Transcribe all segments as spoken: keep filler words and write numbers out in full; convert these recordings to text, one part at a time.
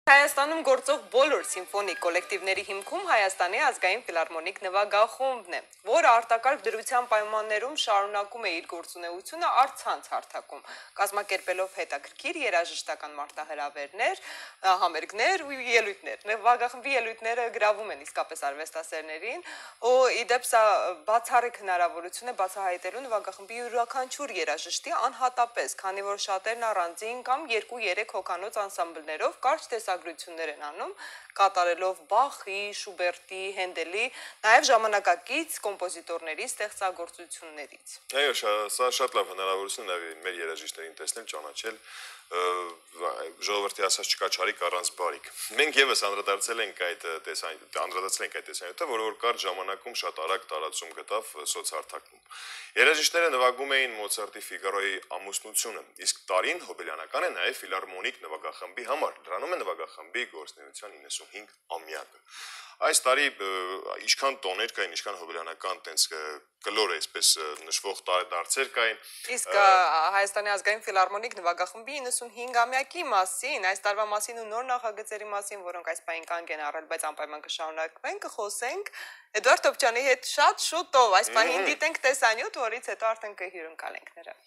Հայաստանում գործող բոլոր սիմֆոնիկ կոլեկտիվների հիմքում Հայաստանի ազգային ֆիլհարմոնիկ նվագախումբն է, որը արտակարգ դրության պայմաններում շարունակում է իր գործունեությունը առցանց հարթակում, կազմակերպելով հետաքրքիր երաժշտական մարտահրավերներ, համերգներ ու ելույթներ։ Նվագախմբի ելույթները գրավում են իսկապես արվեստասերներին, ու իդեպ սա բացառիկ հնարավորություն է բացահայտելու նվագախմբի յուրաքանչյուր երաժշտի անհատապես, քանի որ շատերն առանձին կամ երկու-երեք հոգանոց անսամբլներով կարճ տեսագրություններ են անում, կատարելով Բախի, Շուբերտի, Հենդելի, նաև ժամանակակից կոմպոզիտորների ստեղծագործություններից։ Այո, սա շատ լավ հնարավորություն է մեր երաժիշտներին տեսնել, ճանաչել, ժողովրդի ասած չկա չարիք առանց բարիք։ Մենք եւս անդրադարձել ենք այդ անդրադարձել ենք այդ տեսանյութը, որը որ կարճ ժամանակում շատ արագ տարածում գտավ սոցհարթակում։ Երաժիշտները նվագում էին Մոցարտի Ֆիգարոյի ամուսնությունը, իսկ տարին հոբելյանական է նաև ֆիլհարմոնիկ նվագախմբի համար։ Դրանում է նվագախմբի գործունեության իննսունհինգ ամյակը։ Այս տարի ինչքան տոներ կային, ինչքան հոբելյանական տենց կլոր այսպես նշվող դարձեր կային։ Իսկ Հայաստանի ազգային ֆիլհարմոնիկ նվագախմբի իննսունհինգամյակի մասին, այս տարվա մասին ու նոր նախագծերի մասին, որոնք այս պահին կանգ են առել, բայց անպայման կշարունակվեն, կխոսենք Էդուարդ Թոփչյանի հետ շատ շուտով, այս պահին դիտենք տեսանյութ, որից հետո արդեն կհյուրընկալենք նրան։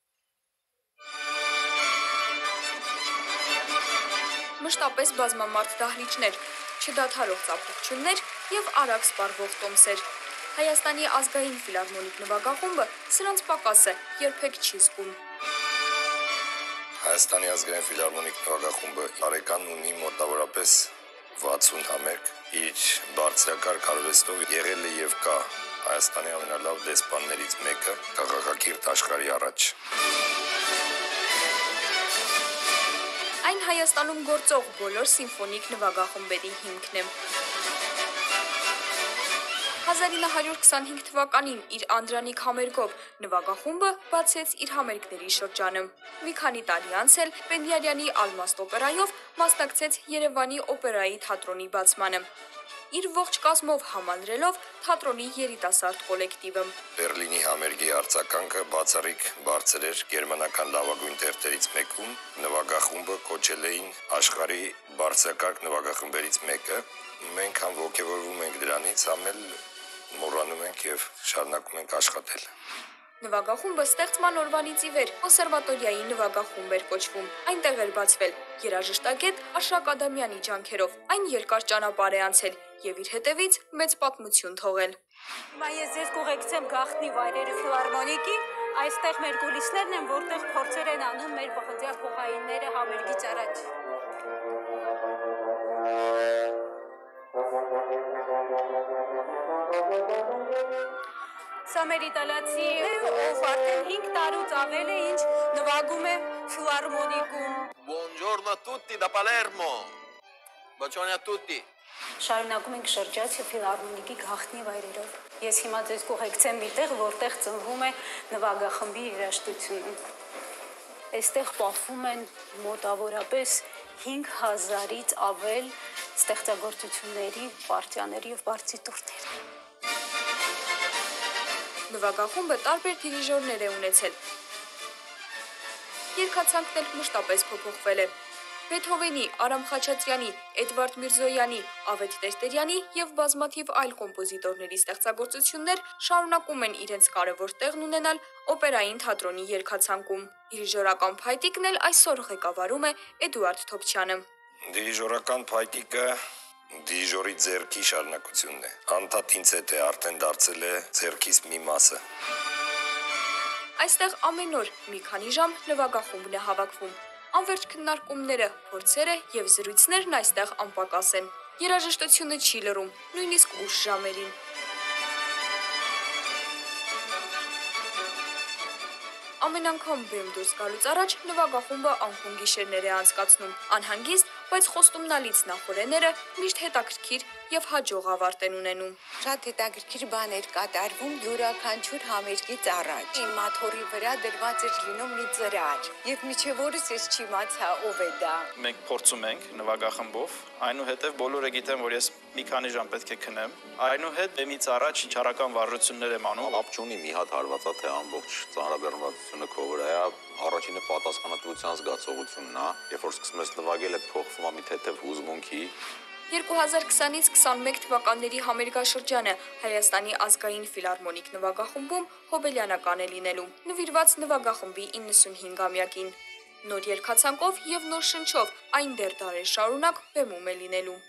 Մշտապես բազմամարդ դահլիճներ, չդադարող ծափողջություններ և արագ սպառվող տոմսեր։ Հայաստանի ազգային ֆիլհարմոնիկ նվագախումբը սրանց պակաս է, երբեք չի զգում։ Հայաստանի ազգային ֆիլհարմոնիկ նվագախումբը տարեկան ունի մոտավորապես վաթսուն համերգ, իր բարձրակարգ արվեստով եղել է և կա Հայաստանի ամենալավ դեսպաններից մեկը, քաղաքակիրթ աշխարհի առաջ։ Այն Հայաստանում գործող բոլոր սիմֆոնիկ նվագախմբերի հիմքն է։ հազար ինը հարյուր քսանհինգ թվականին իր Անդրանիկ համերգով նվագախումբը բացեց իր համերգների շրջանը։ Մի քանի տարի անց էլ Պենդիարյանի Ալմաստ օպերայով մասնակցեց Երևանի օպերայի թատրոնի բացմանը։ Իր ողջ կազմով համալրելով թատրոնի երիտասարդ կոլեկտիվը։ Բերլինի համերգի արձագանքը բացառիկ բարձր էր գերմանական լավագույն թերթերից մեկում, նվագախումբը կոչել էին աշխարհի բարձրակարգ նվագախմբերից մեկը։ Մենք համ ոգևորվում ենք դրանից, համ էլ մոռանում ենք եւ շարունակում ենք աշխատել։ Նվագախումբը ստեղծման օրվանից ի վեր կոնսերվատորիայի նվագախումբ էր կոչվում։ Այնտեղ էր բացվել երաժշտագետ Աշակ Ադամյանի ջանքերով։ Այն երկար ճանապարհ է անցել եւ իր հետևից մեծ պատմություն թողել։ Հիմա ես ձեզ կուղեկցեմ գաղտնի վայրերը ֆիլհարմոնիկի, այստեղ մեր կուլիսներն են, որտեղ փորձեր են անում մեր բխնդյա փողայինները համերգից առաջ։ Սա մեր իտալացի է, ով արդեն հինգ տարուց ավել է, ինչ նվագում է ֆիլհարմոնիկում։ Buongiorno a tutti da Palermo. Bacione a tutti. Շարունակում ենք շրջացը ֆիլհարմոնիկի գաղտնի վայրերով։ Ես հիմա ձեզ կուղեկցեմ մի տեղ, որտեղ ծնվում է նվագախմբի երաժշտությունը։ Այստեղ պահվում են մոտավորապես հինգ հազարից ավել ստեղծագործությունների, պարտիաների եւ բարձիտուրներ։ Նվագախումբը տարբեր դիրիժորներ է ունեցել։ Երգացանկն էլ մշտապես փոփոխվել է։ Բեթհովենի, Արամ Խաչատրյանի, Էդվարդ Միրզոյանի, Ավետ Տերտերյանի և բազմաթիվ այլ կոմպոզիտորների ստեղծագործություններ շարունակում են իրենց կարևոր տեղն ունենալ օպերային թատրոնի երգացանկում։ Դիրիժորական փայտիկն էլ այսօր ղեկավարում է Էդուարդ Թոփչյանը։ Դիրիժորական փայտիկը դիրիժորի ձեռքի շարունակությունն է։ Անդադ ինձ հետ է արդեն դարձել է ձեռքիս մի մասը։ Այստեղ ամեն օր մի քանի ժամ նվագախումբն է հավաքվում։ Անվերջ քննարկումները, փորձերը և զրույցներն այստեղ անպակաս են։ Երաժշտությունը չի լռում, նույնիսկ ուշ ժամերին։ Ամեն անգամ բեմ դուրս գալուց առաջ նվագախումբը անկում գիշերներ է անցկացնում։ Անհանգիստ, բայց խոստումնալից նախօրեները միշտ հետաքրքիր և հաջող ավարտ են ունենում։ Շատ հետաքրքիր բաներ կատարվում յուրաքանչյուր համերգից առաջ։ Իմ մաթոռի վրա դրված էր լինում մի ծրար, եւ մինչեւ օրս ես չիմացա ով է դա։ Մենք փորձում ենք նվագախմբով, այնուհետև բոլորը գիտեն, որ ես մի քանի ժամ պետք է քնեմ։ Այնուհետ բեմից առաջ չարական վարժություններ եմ անում։ Ապճունի մի հատ հարվածա թե ամբողջ ծանրաբեռնվածությունը քո վրա է, առաջինը պատասխանատվության զգացողությունն է, երբ որ սկսում ես նվագել, այդ փոխվում բախվում է մի թեթև հուզմունքի։ երկու հազար քսանից քսանմեկ թվականների համերգաշրջանը Հայաստանի ազգային ֆիլհարմոնիկ նվագախմբում հոբելյանական է լինելու, նվիրված նվագախմբի իննսունհինգամյակին։ Նոր երգացանկով եւ նոր շնչով այն դեռ դարեր շարունակ բեմում է լինելու։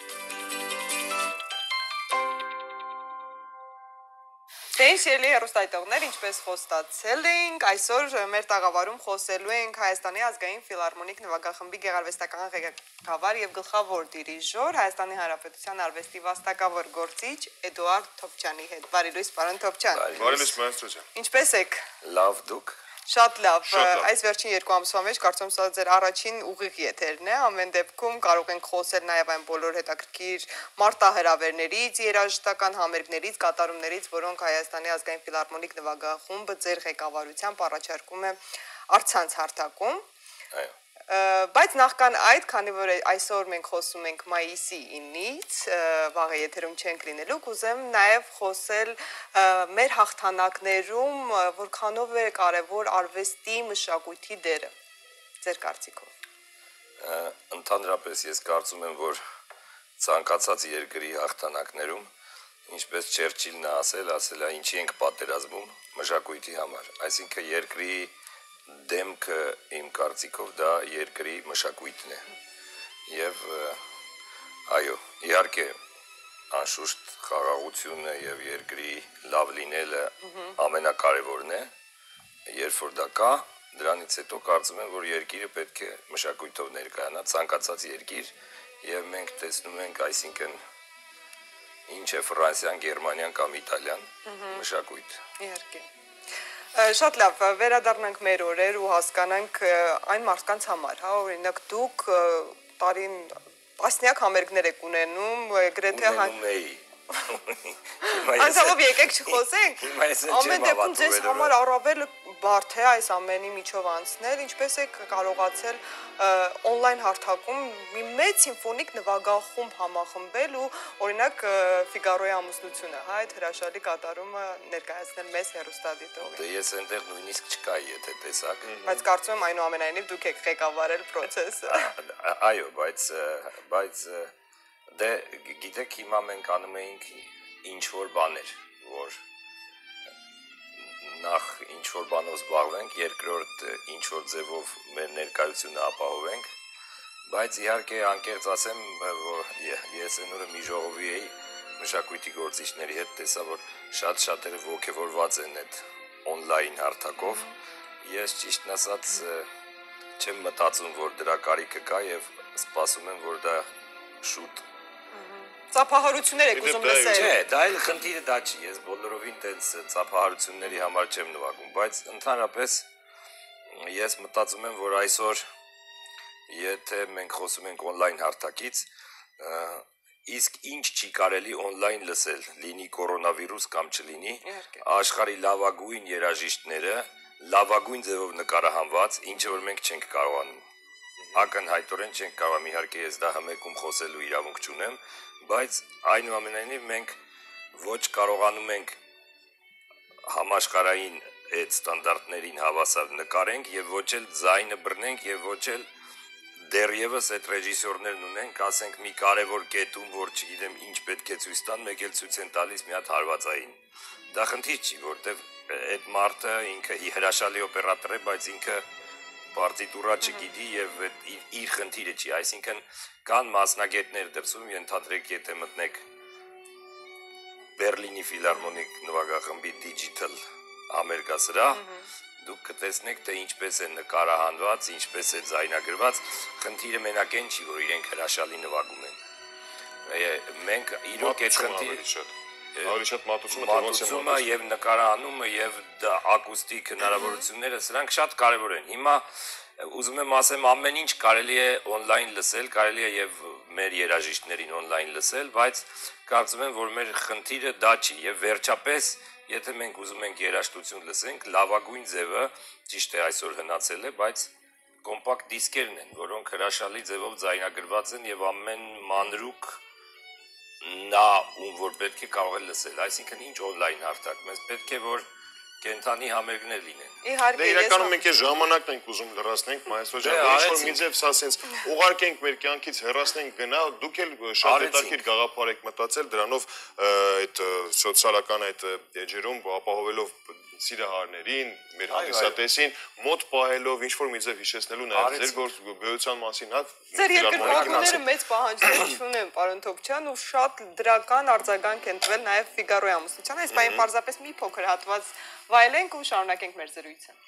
Դեն շիրելի հեռուստայտողներ, ինչպես խոստացել էինք, այսօր մեր տաղավարում խոսելու ենք Հայաստանի ազգային ֆիլհարմոնիկ նվագախմբի գեղարվեստական ղեկավար եւ գլխավոր դիրիժոր Հայաստանի Հանրապետության արվեստի վաստակավոր գործիչ Էդուարդ Թոփչյանի հետ։ Բարի լույս, պարոն Թոփչյան։ Բարի լույս, մայստրո ջան։ Ինչպես եք։ Լավ դուք։ Շատ լավ, այս վերջին երկու ամսվա մեջ կարծում սա ձեր առաջին ուղիղ եթերն է, ամեն դեպքում կարող ենք խոսել նաև այն բոլոր հետաքրքիր մարտահրավերներից, երաժշտական համերգներից, կատարումներից, որոնք Հայաստանի ազգային ֆիլհարմոնիկ նվագախումբը ձեր ղեկավարությամբ առաջարկում է առցանց հարթակում։ Այո։ Բայց նախքան այդ, քանի որ այսօր մենք խոսում ենք մայիսի ինից, վաղը եթերում չենք լինելու, կուզեմ նաև խոսել մեր հաղթանակներում, որքանով է կարևոր արվեստի մշակույթի դերը, ձեր կարծիքով։ Ընդհանրապես ես կարծում եմ, որ ցանկացած երկրի հաղթանակներում, ինչպես Չերչիլն է ասել, ասել է ինչի ենք պատերազմում մշակույթի համար, այսինքն երկրի դեմքը իմ կարծիքով դա երկրի մշակույթն է եւ այո իհարկե անշուշտ խաղաղությունը եւ երկրի լավ լինելը ամենակարևորն է երբ որ դա կա դրանից հետո կարծում եմ որ երկիրը պետք է մշակույթով ներկայանա ցանկացած երկիր եւ մենք տեսնում ենք այսինքն ինչ է Ֆրանսիան, Գերմանիան կամ Իտալիան մշակույթ իհարկե Շատ լավ, վերադառնանք մեր օրեր ու հասկանանք այն մարդկանց համար, հա, օրինակ դուք տարին տասնյակ համերգներ եք ունենում, գրեթե Անցալով եկեք չխոսենք, ամեն դեպքում ձեզ համար առավել բարդ է այս ամենի միջով անցնել, ինչպես եք կարողացել օնլայն հարթակում մի մեծ սիմֆոնիկ նվագախումբ համախմբել ու օրինակ Ֆիգարոյի ամուսնությունը, հա, այդ հրաշալի կատարումը ներկայացնել մեզ հեռուստադիտողին։ Դե ես այնտեղ նույնիսկ չկայի, եթե տեսակ։ Բայց կարծում եմ այնուամենայնիվ դուք եք ղեկավարել process-ը։ Այո, բայց բայց դե գիտեք հիմա մենք անում էինք ինչ որ բաներ, որ նախ ինչ որ բանով զբաղվենք, երկրորդ ինչ որ ձևով մեր ներկայությունը ապահովենք, բայց իհարկե անկեղծ ասեմ, որ ես այն օրը մի ժողովի էի մշակույթի գործիչների հետ տեսա, որ շատ շատերը ոգևորված են այդ օնլայն հարթակով, ես ճիշտն ասած չեմ մտածում, որ դրա կարիքը կա եւ սպասում եմ, որ դա շուտ Ծափահարություններ եք ուզում լսել։ Չէ, դա էլ խնդիրը դա չի, ես բոլորովին տենց ծափահարությունների համար չեմ նվագում, բայց ընդհանրապես ես մտածում եմ, որ այսօր եթե մենք խոսում ենք օնլայն հարթակից, իսկ ինչ չի կարելի օնլայն լսել, լինի կորոնավիրուս կամ չլինի, աշխարհի լավագույն երաժիշտները լավագույն ձևով նկարահանված, ինչը որ մենք չենք կարողանում ակնհայտորեն չենք կարող, իհարկե ես դա հմեկում խոսելու իրավունք չունեմ, բայց այնուամենայնիվ մենք ոչ կարողանում ենք համաշխարհային այդ ստանդարտներին հավասար նկարենք եւ ոչ էլ ձայնը բռնենք եւ ոչ էլ դեռևս այդ ռեժիսորներն ունենք, ասենք մի կարևոր կետում, որ չգիտեմ ինչ պետք է ցույց տան, մեկ էլ ցույց են տալիս մի հատ հարվածային։ Դա խնդիր չի, որտեվ այդ մարդը ինքը հրաշալի օպերատոր է, բայց ինքը պարտիտուրա չգիտի եւ իր խնդիրը չի, այսինքն կան մասնագետներ դրսում, ենթադրեք, եթե մտնեք Բերլինի ֆիլհարմոնիկ նվագախմբի դիջիտալ համերգասրահ, դուք կտեսնեք, թե ինչպես է նկարահանված, ինչպես է ձայնագրված, խնդիրը մենակ այն չի, որ իրենք հրաշալի նվագում են։ Մենք իրոք այդ խնդիրը Ավելի շատ մատուցումը մատուցումը եւ նկարահանումը եւ ակուստիկ հնարավորությունները սրանք շատ կարեւոր են։ Հիմա ուզում եմ ասեմ ամեն ինչ կարելի է օնլայն լսել, կարելի է եւ մեր երաժիշտներին օնլայն լսել, բայց կարծում եմ, որ մեր խնդիրը դա չի եւ վերջապես, եթե մենք ուզում ենք երաժշտություն լսենք, լավագույն ձևը ճիշտ է այսօր հնացել է, բայց կոմպակտ դիսկերն են, որոնք հրաշալի ձևով ձայնագրված են եւ ամեն մանրուք նա ում որ պետք է կարող է լսել, այսինքն ինչ օնլայն հարթակ, մեզ պետք է որ կենթանի համերգներ լինեն։ Իհարկե, Դե ես իրականում մենք այս ժամանակն ենք ուզում լրացնենք, մայստրո ջան, ինչ որ մի ձև սա սենց ուղարկենք մեր կյանքից հեռացնենք գնա, դուք էլ շատ հետաքրքիր գաղափար եք մտածել դրանով այդ սոցիալական այդ էջերում ապահովելով սիրահարներին, մեր հանդիսատեսին մոտ պահելով ինչ որ մի ձև հիշեցնելու նաև ձեր գոյության մասին, հա։ Ձեր երկրպագուները մեծ պահանջներ չունեն, պարոն Թոքչյան, ու շատ դրական արձագանք են տվել նաև Ֆիգարոյի ամուսնությանը, այս բանը պարզապես մի փոքր հատված վայելենք ու շարունակենք մեր զրույցը։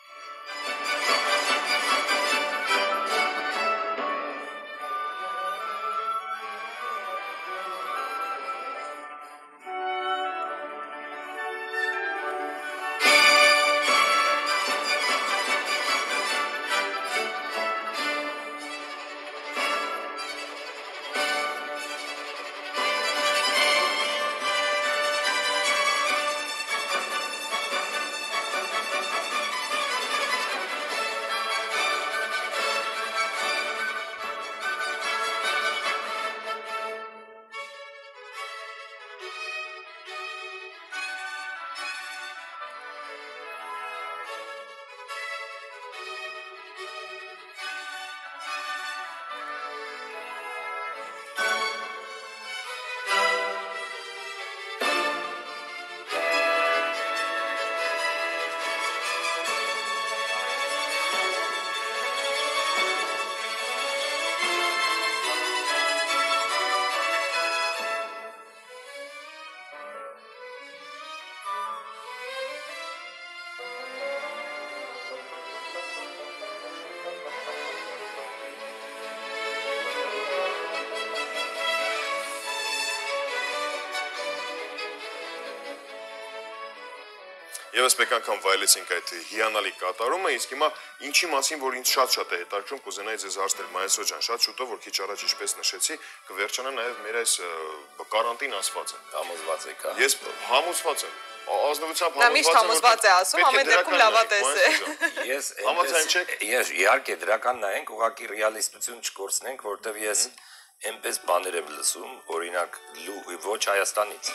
Եվս մեկ անգամ վայելեցինք այդ հիանալի կատարումը, իսկ հիմա ինչի մասին, որ ինձ շատ-շատ է հետաքրքրում, կուզենայի ձեզ հարցնել, մայստրո ջան, շատ շուտով, որ քիչ առաջ ինչպես նշեցի, կվերջանա նաև մեր այս կարանտին ասվածը։ Համոզված եք, հա։ Ես համոզված եմ։ Ազնվությամբ Նա միշտ համոզված է ասում, ամեն դեպքում լավատես է։ Ես համաձայն չեք։ Ես իհարկե դրական նայենք, ուղղակի ռեալիստություն չկորցնենք, որտեվ ես այնպես բաներ եմ լսում, օրինակ ոչ Հայաստանից։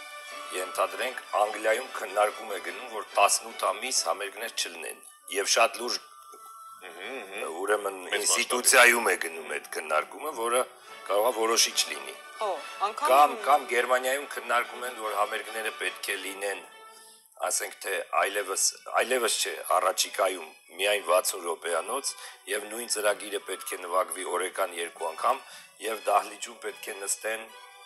Ենթադրենք Անգլիայում քննարկում է գնում, որ տասնութ ամիս համերգներ չլինեն եւ շատ լուրջ ուրեմն ինստիտուցիայում է գնում այդ քննարկումը, որը կարող է որոշիչ լինի։ Կամ կամ Գերմանիայում քննարկում են, որ համերգները պետք է լինեն, ասենք թե այլևս այլևս չէ, առաջիկայում միայն վաթսուն րոպեանոց եւ նույն ծրագիրը պետք է նվագվի օրական երկու անգամ եւ դահլիճում պետք է նստեն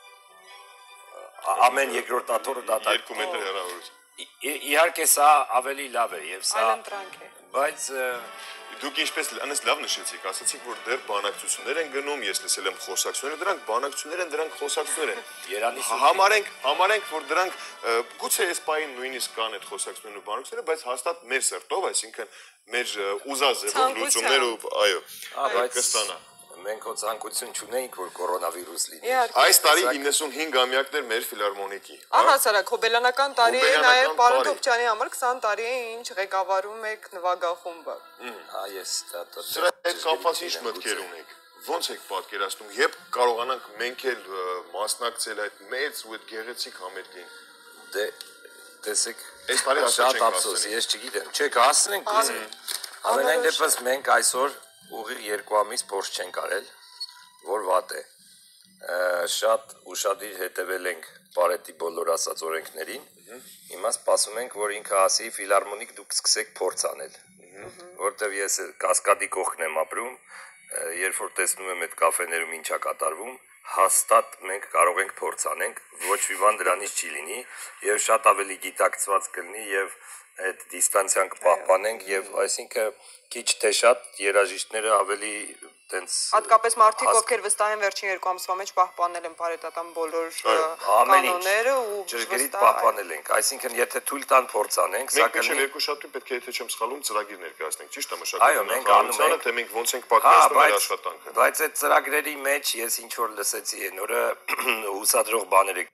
ամեն երկրորդ աթոռը դատարկ երկու մետր հեռավորություն։ Իհարկե սա ավելի լավ է եւ սա այլընտրանք է։ Բայց դուք ինչպես անես լավ նշեցիք, ասացիք, որ դեռ բանակցություններ են գնում, ես լսել եմ խոսակցությունները, դրանք բանակցություններ են, դրանք խոսակցություններ են։ Երանի Համարենք, համարենք, որ դրանք գուցե այս պահին նույնիսկ կան այդ խոսակցությունները ու բանակցությունները, բայց հաստատ մեր սրտով, այսինքն մեր ուզածեվով լուծումներ ու այո, կստանա։ Մենք ո ցանկություն չունեինք, որ կորոնավիրուս լինի։ Այս տարի իննսունհինգ ամյակներ մեր ֆիլհարմոնիկի։ Առհասարակ հոբելյանական տարի է, նաև պարոն Թոքչյանի համար քսան տարի է, ինչ ղեկավարում եք նվագախումբը։ Հա, ես դա Սրա հետ կապված ինչ մտքեր ունեք։ Ոնց եք պատկերացնում, երբ կարողանանք մենք էլ մասնակցել այդ մեծ ու այդ գեղեցիկ համերգին։ Դե տեսեք, այս տարի շատ ափսոս, ես չգիտեմ, չեք հասնենք։ Ամենայն դեպս մենք այսօր ուղիղ երկու ամիս փորձ չենք արել, որ վատ է։ Շատ ուշադիր հետևել ենք Պարետի բոլոր ասած օրենքներին։ Հիմա սպասում ենք, որ ինքը ասի ֆիլհարմոնիկ դուք սկսեք փորձ անել։ Որտեվ ես Կասկադի կողքն եմ ապրում, երբ որ տեսնում եմ այդ կաֆեներում ինչա կատարվում, հաստատ մենք կարող ենք փորձ անենք, ոչ մի բան դրանից չի լինի եւ շատ ավելի գիտակցված կլինի եւ այդ դիստանցիան կպահպանենք եւ այսինքն քիչ թե շատ երաժիշտները ավելի տենց հատկապես մարդիկ, ովքեր վստահ են վերջին երկու ամսվա մեջ պահպանել են բարետատան բոլոր կանոնները ու ճշգրիտ պահպանել ենք, այսինքն եթե թույլ տան փորձ անենք, սա կլինի մենք երկու շաբթի պետք է եթե չեմ սխալվում ծրագիր ներկայացնենք, ճիշտ է մշակութային թե մենք ոնց ենք պատկերացնում մեր աշխատանքը։ Բայց այդ ծրագրերի մեջ ես ինչ որ լսեցի այն օրը հուսադրող բաներ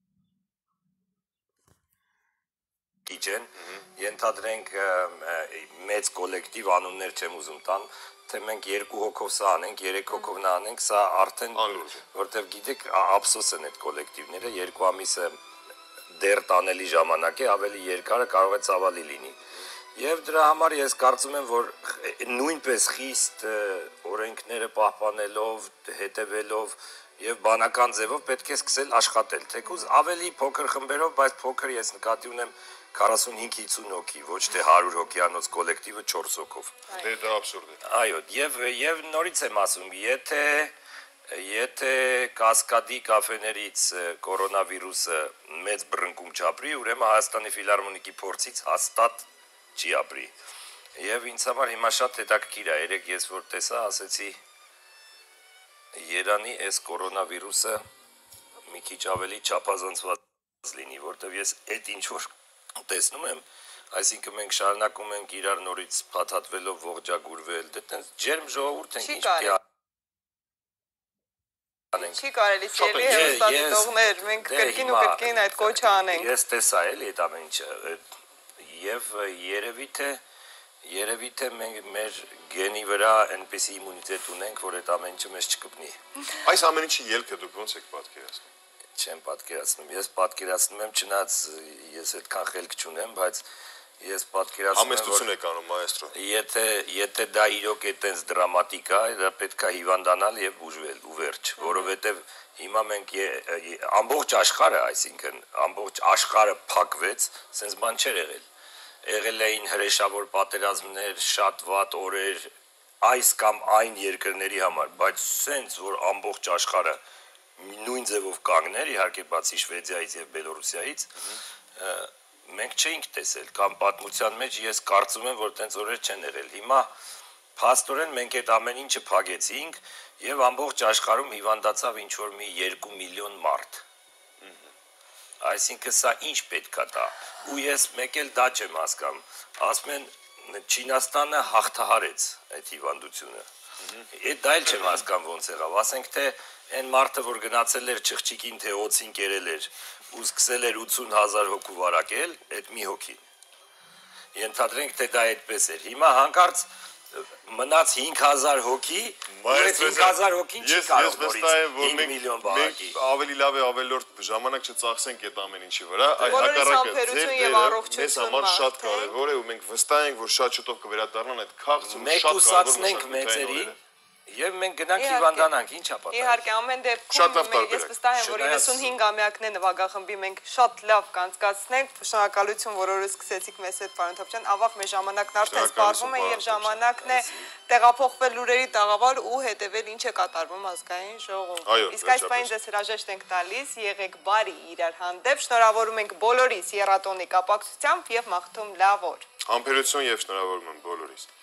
Կիչեն, ենթադրենք մեծ կոլեկտիվ անուններ չեմ ուզում տան, թե մենք երկու հոգով սա անենք, երեք հոգով նա անենք, սա արդեն, որտեվ գիտեք, ափսոս են այդ կոլեկտիվները, երկու ամիսը դեռ տանելի ժամանակ է, ավելի երկարը կարող է ցավալի լինի։ Եվ դրա համար ես կարծում եմ, որ նույնպես խիստ օրենքները պահպանելով, հետևելով եւ բանական ձևով պետք է սկսել աշխատել։ Թեկուզ ավելի փոքր խմբերով, բայց փոքր ես նկատի ունեմ քառասունհինգ հինգ հոգի, ոչ թե հարյուր հոգյանոց կոլեկտիվը չորս հոգով։ Դե դա աբսուրդ է։ Այո, եւ եւ նորից եմ ասում, եթե Եթե Կասկադի կաֆեներից կորոնավիրուսը մեծ բռնկում չապրի, ուրեմն Հայաստանի ֆիլհարմոնիկի փորձից հաստատ չի ապրի։ Եվ ինձ համար հիմա շատ հետաքրքիր է, երեք ես որ տեսա, ասեցի Երանի այս կորոնավիրուսը մի քիչ ավելի չափազանցված լինի, որտեվ ես այդ ինչ որ տեսնում եմ, այսինքն մենք շարունակում ենք իրար նորից փաթաթվելով ողջագուրվել, դե տենց ջերմ ժողովուրդ ենք ինչ Չի կարելի սիրելի հեռուստադիտողներ, մենք կրկին ու կրկին այդ կոչը անենք։ Ես տեսա էլի այդ ամեն ինչը եւ երևի թե երևի թե մենք մեր գենի վրա այնպիսի իմունիտետ ունենք, որ այդ ամեն ինչը մեզ չկպնի։ Այս ամեն ինչի ելքը դուք ոնց եք պատկերացնում։ Չեմ պատկերացնում։ Ես պատկերացնում եմ, չնայած ես այդքան խելք չունեմ, բայց ես պատկերացնում եմ, Համեստություն եք անում մայստրո։ Եթե եթե դա իրոք է տենց դրամատիկ է, դա պետք է հիվանդանալ եւ բուժվել ու վերջ, որովհետեւ հիմա մենք ամբողջ աշխարհը, այսինքն ամբողջ աշխարհը փակվեց, sense բան չէր եղել։ Եղել էին հրեշավոր պատերազմներ, շատ վատ օրեր այս կամ այն երկրների համար, բայց sense որ ամբողջ աշխարհը նույն ձևով կանգներ, իհարկե բացի Շվեդիայից եւ Բելոռուսիայից, մենք չէինք տեսել կամ պատմության մեջ ես կարծում եմ, որ տենց օրեր չեն եղել։ Հիմա փաստորեն մենք այդ ամեն ինչը փակեցինք եւ ամբողջ աշխարհում հիվանդացավ ինչ որ մի երկու միլիոն մարդ։ Այսինքն սա ինչ պետքա տա։ Ու ես մեկ էլ դա չեմ հասկանում։ Ասում են Չինաստանը հաղթահարեց այդ հիվանդությունը։ Այդ դա էլ չեմ հասկանում ոնց եղավ։ Ասենք թե այն մարդը, որ գնացել էր չղջիկին, թե օծին կերել էր ու սկսել էր ութսուն հազար հոգու վարակել, այդ մի հոգի։ Ենթադրենք, թե դա այդպես էր։ Հիմա հանկարծ մնաց հինգ հազար հոգի, այդ հինգ հազար հոգին չի կարող նորից հինգ միլիոն վարակի։ Ավելի լավ է ավելորդ ժամանակ չծախսենք այդ ամեն ինչի վրա, այլ Բոլորիս հակառակը համբերություն ձեր եւ դերը առողջություն մեզ համար շատ մաղթենք։ կարևոր է ու մենք վստահ ենք, որ շատ շուտով կվերադառնան այդ քաղցը, Մեկ շատ կարևոր ուսացնենք մշակութային մեծերին օրերը։ եւ մենք գնանք Իհարկե։ հիվանդանանք, ինչա պատահել։ Իհարկե, ամեն Շատ լավ դեպքում ես տարբերակ։ վստահ եմ, որ Շնայած- երեսունհինգ ամյակն է նվագախմբի մենք շատ լավ կանցկացնենք։ Շնորհակալություն, որ օրը սկսեցիք մեզ հետ, պարոն Թոփչյան, ավաղ մեր ժամանակն արդեն սպառվում է եւ ժամանակն է տեղափոխվել լուրերի տաղավար ու հետեւել ինչ է կատարվում ազգային ժողովում։ Այո, Իսկ այս պայն ձեզ հրաժեշտ ենք տալիս, եղեք բարի իրար հանդեպ, շնորհավորում ենք բոլորիս երաթոնի կապակցությամբ եւ մաղթում լավ օր։ Համբերություն եւ շնորհավորում եմ բոլորիս։